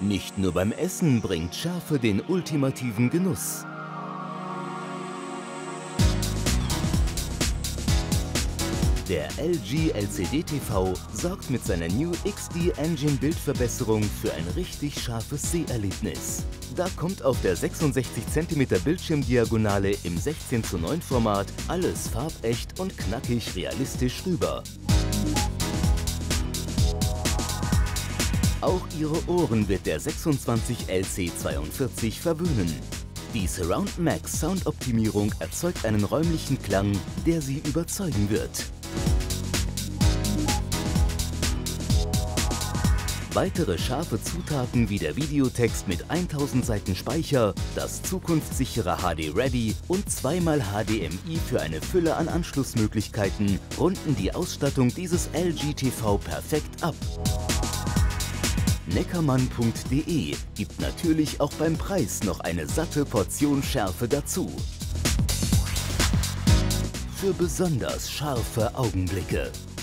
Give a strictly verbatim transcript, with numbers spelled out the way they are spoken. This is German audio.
Nicht nur beim Essen bringt Schärfe den ultimativen Genuss. Der L G L C D T V sorgt mit seiner New X D Engine Bildverbesserung für ein richtig scharfes Seherlebnis. Da kommt auf der sechsundsechzig Zentimeter Bildschirmdiagonale im sechzehn zu neun Format alles farbecht und knackig realistisch rüber. Auch Ihre Ohren wird der sechsundzwanzig L C zweiundvierzig verwöhnen. Die Surround Max Soundoptimierung erzeugt einen räumlichen Klang, der Sie überzeugen wird. Weitere scharfe Zutaten wie der Videotext mit tausend Seiten Speicher, das zukunftssichere H D Ready und zweimal H D M I für eine Fülle an Anschlussmöglichkeiten runden die Ausstattung dieses L G T V perfekt ab. Neckermann punkt de gibt natürlich auch beim Preis noch eine satte Portion Schärfe dazu. Für besonders scharfe Augenblicke.